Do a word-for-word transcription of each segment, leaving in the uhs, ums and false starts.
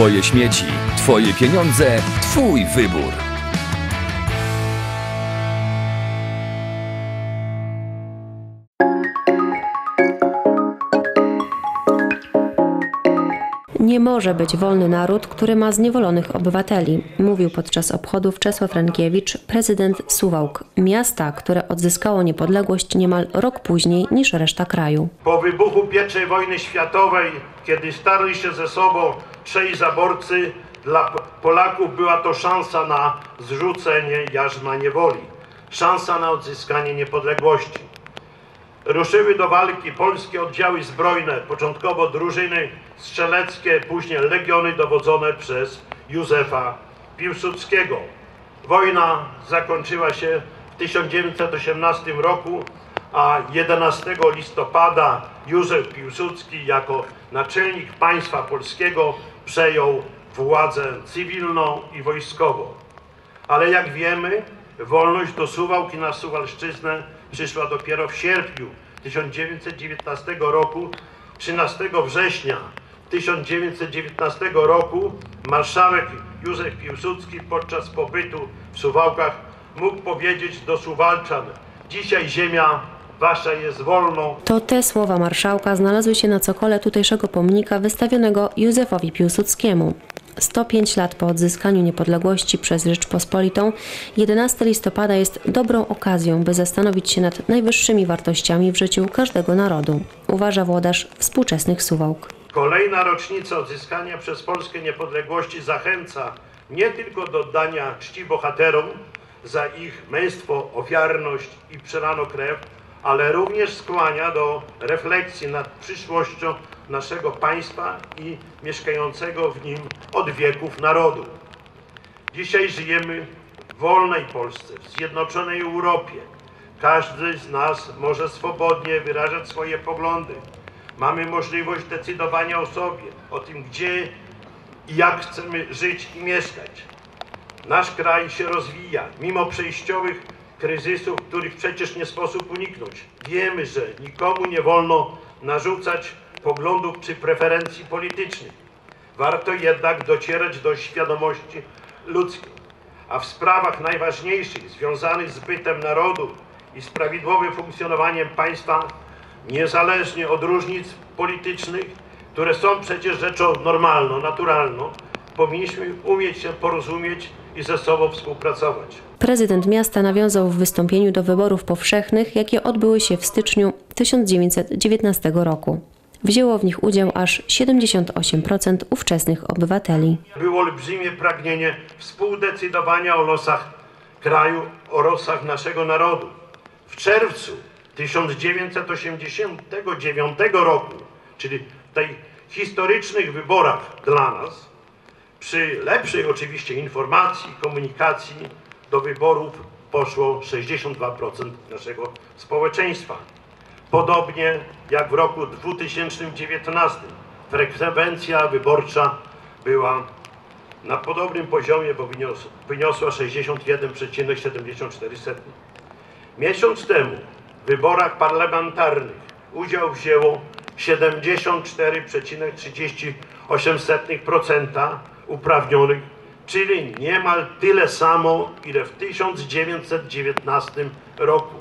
Twoje śmieci, Twoje pieniądze, Twój wybór. Nie może być wolny naród, który ma zniewolonych obywateli, mówił podczas obchodów Czesław Rękiewicz, prezydent Suwałk, miasta, które odzyskało niepodległość niemal rok później niż reszta kraju. Po wybuchu pierwszej wojny światowej, kiedy starli się ze sobą trzej zaborcy, dla Polaków była to szansa na zrzucenie jarzma niewoli, szansa na odzyskanie niepodległości. Ruszyły do walki polskie oddziały zbrojne, początkowo drużyny strzeleckie, później legiony dowodzone przez Józefa Piłsudskiego. Wojna zakończyła się w tysiąc dziewięćset osiemnastym roku, a jedenastego listopada Józef Piłsudski jako naczelnik państwa polskiego przejął władzę cywilną i wojskową. Ale jak wiemy, wolność do Suwałk i na Suwalszczyznę przyszła dopiero w sierpniu tysiąc dziewięćset dziewiętnastego roku. trzynastego września tysiąc dziewięćset dziewiętnastego roku marszałek Józef Piłsudski podczas pobytu w Suwałkach mógł powiedzieć do Suwalczan: dzisiaj ziemia wasza jest wolną. To te słowa marszałka znalazły się na cokole tutejszego pomnika wystawionego Józefowi Piłsudskiemu. sto pięć lat po odzyskaniu niepodległości przez Rzeczpospolitą, jedenastego listopada jest dobrą okazją, by zastanowić się nad najwyższymi wartościami w życiu każdego narodu, uważa włodarz współczesnych Suwałk. Kolejna rocznica odzyskania przez Polskę niepodległości zachęca nie tylko do oddania czci bohaterom za ich męstwo, ofiarność i przelano krew, ale również skłania do refleksji nad przyszłością naszego państwa i mieszkającego w nim od wieków narodu. Dzisiaj żyjemy w wolnej Polsce, w zjednoczonej Europie. Każdy z nas może swobodnie wyrażać swoje poglądy. Mamy możliwość decydowania o sobie, o tym, gdzie i jak chcemy żyć i mieszkać. Nasz kraj się rozwija, mimo przejściowych kryzysów, których przecież nie sposób uniknąć. Wiemy, że nikomu nie wolno narzucać poglądów czy preferencji politycznych. Warto jednak docierać do świadomości ludzkiej, a w sprawach najważniejszych związanych z bytem narodu i z prawidłowym funkcjonowaniem państwa, niezależnie od różnic politycznych, które są przecież rzeczą normalną, naturalną, powinniśmy umieć się porozumieć i ze sobą współpracować. Prezydent miasta nawiązał w wystąpieniu do wyborów powszechnych, jakie odbyły się w styczniu tysiąc dziewięćset dziewiętnastego roku. Wzięło w nich udział aż siedemdziesiąt osiem procent ówczesnych obywateli. Było olbrzymie pragnienie współdecydowania o losach kraju, o losach naszego narodu. W czerwcu tysiąc dziewięćset osiemdziesiątego dziewiątego roku, czyli w tych historycznych wyborach dla nas, przy lepszej oczywiście informacji, komunikacji, do wyborów poszło sześćdziesiąt dwa procent naszego społeczeństwa. Podobnie jak w roku dwutysięcznym dziewiętnastym frekwencja wyborcza była na podobnym poziomie, bo wyniosła sześćdziesiąt jeden przecinek siedemdziesiąt cztery. Miesiąc temu w wyborach parlamentarnych udział wzięło siedemdziesiąt cztery przecinek trzydzieści osiem procent uprawnionych, czyli niemal tyle samo, ile w tysiąc dziewięćset dziewiętnastym roku.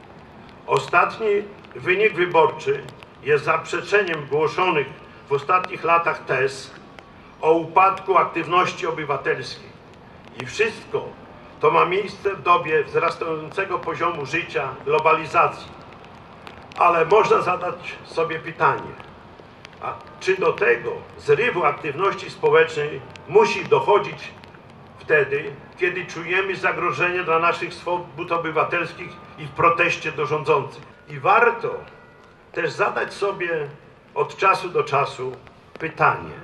Ostatni wynik wyborczy jest zaprzeczeniem głoszonych w ostatnich latach tez o upadku aktywności obywatelskiej. I wszystko to ma miejsce w dobie wzrastającego poziomu życia, globalizacji. Ale można zadać sobie pytanie, a czy do tego zrywu aktywności społecznej musi dochodzić wtedy, kiedy czujemy zagrożenie dla naszych swobód obywatelskich i w proteście do rządzących? I warto też zadać sobie od czasu do czasu pytanie,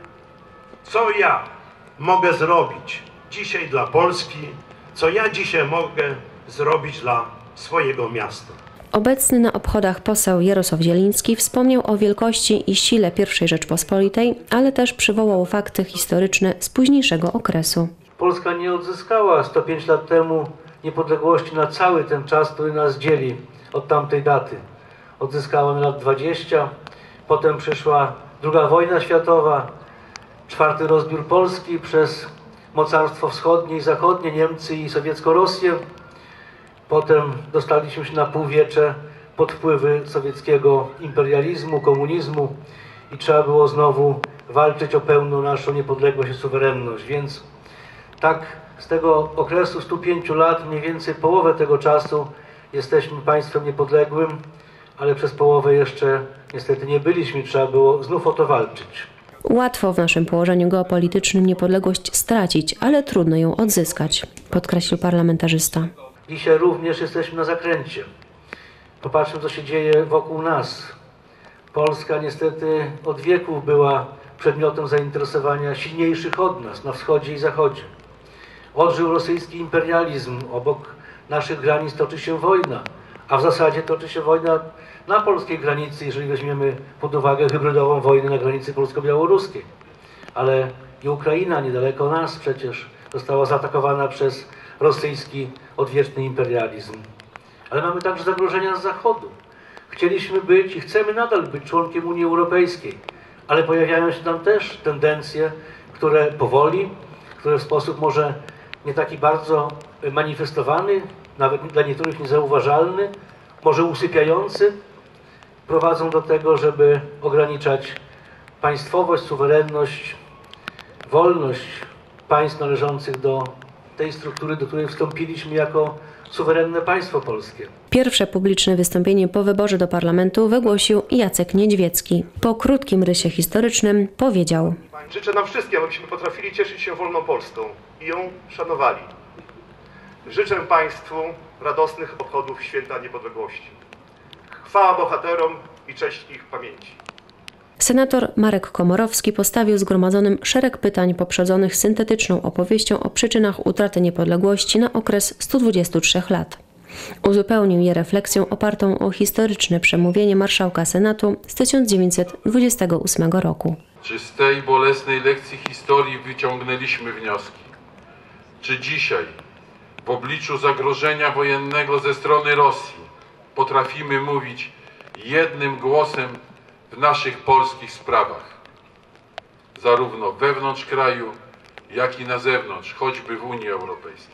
co ja mogę zrobić dzisiaj dla Polski, co ja dzisiaj mogę zrobić dla swojego miasta. Obecny na obchodach poseł Jarosław Zieliński wspomniał o wielkości i sile pierwszej Rzeczpospolitej, ale też przywołał fakty historyczne z późniejszego okresu. Polska nie odzyskała sto pięć lat temu niepodległości na cały ten czas, który nas dzieli od tamtej daty. Odzyskała na lat dwadzieścia, potem przyszła druga wojna światowa czwarty rozbiór Polski przez mocarstwo wschodnie i zachodnie, Niemcy i sowiecką Rosję. Potem dostaliśmy się na półwiecze pod wpływy sowieckiego imperializmu, komunizmu i trzeba było znowu walczyć o pełną naszą niepodległość i suwerenność. Więc tak z tego okresu stu pięciu lat, mniej więcej połowę tego czasu jesteśmy państwem niepodległym, ale przez połowę jeszcze niestety nie byliśmy, trzeba było znów o to walczyć. Łatwo w naszym położeniu geopolitycznym niepodległość stracić, ale trudno ją odzyskać, podkreślił parlamentarzysta. Dzisiaj również jesteśmy na zakręcie. Popatrzmy, co się dzieje wokół nas. Polska niestety od wieków była przedmiotem zainteresowania silniejszych od nas na wschodzie i zachodzie. Odżył rosyjski imperializm, obok naszych granic toczy się wojna, a w zasadzie toczy się wojna na polskiej granicy, jeżeli weźmiemy pod uwagę hybrydową wojnę na granicy polsko-białoruskiej. Ale i Ukraina, niedaleko nas przecież, została zaatakowana przez rosyjski odwieczny imperializm. Ale mamy także zagrożenia z zachodu. Chcieliśmy być i chcemy nadal być członkiem Unii Europejskiej, ale pojawiają się tam też tendencje, które powoli, które w sposób może nie taki bardzo manifestowany, nawet dla niektórych niezauważalny, może usypiający, prowadzą do tego, żeby ograniczać państwowość, suwerenność, wolność państw należących do tej struktury, do której wstąpiliśmy jako suwerenne państwo polskie. Pierwsze publiczne wystąpienie po wyborze do parlamentu wygłosił Jacek Niedźwiecki. Po krótkim rysie historycznym powiedział: Życzę nam wszystkim, abyśmy potrafili cieszyć się wolną Polską i ją szanowali. Życzę Państwu radosnych obchodów Święta Niepodległości. Chwała bohaterom i cześć ich pamięci. Senator Marek Komorowski postawił zgromadzonym szereg pytań poprzedzonych syntetyczną opowieścią o przyczynach utraty niepodległości na okres stu dwudziestu trzech lat. Uzupełnił je refleksją opartą o historyczne przemówienie marszałka Senatu z tysiąc dziewięćset dwudziestego ósmego roku. Czy z tej bolesnej lekcji historii wyciągnęliśmy wnioski? Czy dzisiaj, w obliczu zagrożenia wojennego ze strony Rosji, potrafimy mówić jednym głosem w naszych polskich sprawach, zarówno wewnątrz kraju, jak i na zewnątrz, choćby w Unii Europejskiej?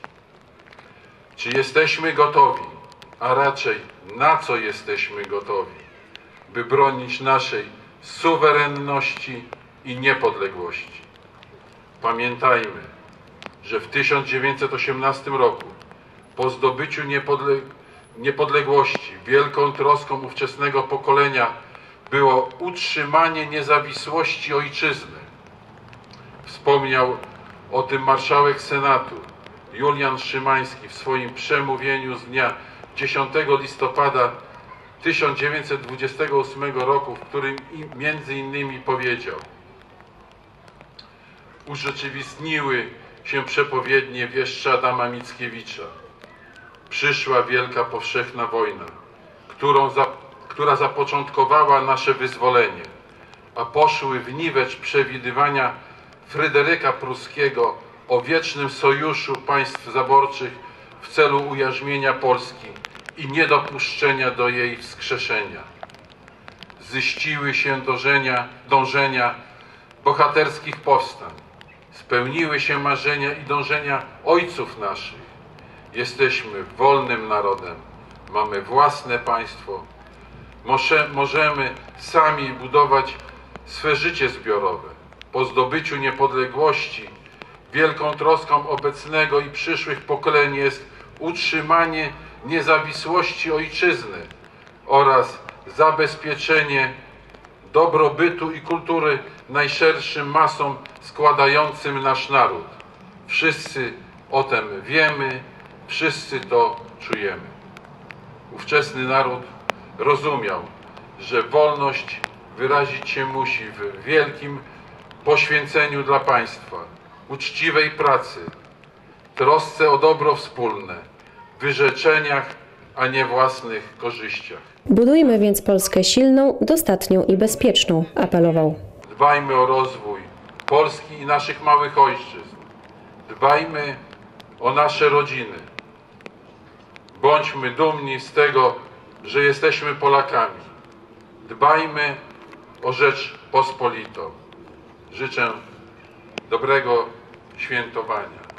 Czy jesteśmy gotowi, a raczej na co jesteśmy gotowi, by bronić naszej suwerenności i niepodległości? Pamiętajmy, że w tysiąc dziewięćset osiemnastym roku, po zdobyciu niepodle niepodległości, wielką troską ówczesnego pokolenia było utrzymanie niezawisłości ojczyzny. Wspomniał o tym marszałek Senatu Julian Szymański w swoim przemówieniu z dnia dziesiątego listopada tysiąc dziewięćset dwudziestego ósmego roku, w którym między innymi powiedział: urzeczywistniły się przepowiednie wieszcza Adama Mickiewicza. Przyszła wielka powszechna wojna, którą za, która zapoczątkowała nasze wyzwolenie, a poszły w niwecz przewidywania Fryderyka Pruskiego o wiecznym sojuszu państw zaborczych w celu ujarzmienia Polski i niedopuszczenia do jej wskrzeszenia. Ziściły się dążenia, dążenia bohaterskich powstań, spełniły się marzenia i dążenia ojców naszych. Jesteśmy wolnym narodem, mamy własne państwo, Może, możemy sami budować swe życie zbiorowe. Po zdobyciu niepodległości wielką troską obecnego i przyszłych pokoleń jest utrzymanie niezawisłości ojczyzny oraz zabezpieczenie dobrobytu i kultury najszerszym masom składającym nasz naród. Wszyscy o tym wiemy, wszyscy to czujemy. Ówczesny naród rozumiał, że wolność wyrazić się musi w wielkim poświęceniu dla państwa, uczciwej pracy, trosce o dobro wspólne, wyrzeczeniach, a nie własnych korzyściach. Budujmy więc Polskę silną, dostatnią i bezpieczną, apelował. Dbajmy o rozwój Polski i naszych małych ojczyzn. Dbajmy o nasze rodziny. Bądźmy dumni z tego, że jesteśmy Polakami. Dbajmy o Rzeczpospolitą. Życzę dobrego świętowania.